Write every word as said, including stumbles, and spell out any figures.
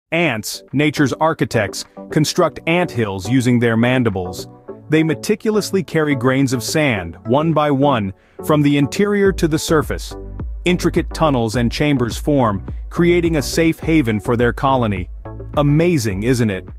Ants, nature's architects, construct anthills using their mandibles. They meticulously carry grains of sand, one by one, from the interior to the surface. Intricate tunnels and chambers form, creating a safe haven for their colony. Amazing, isn't it?